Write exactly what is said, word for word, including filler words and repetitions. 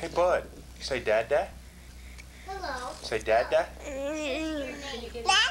Hey, bud. You say dad, dad? Hello. Say dad, dad? Your name.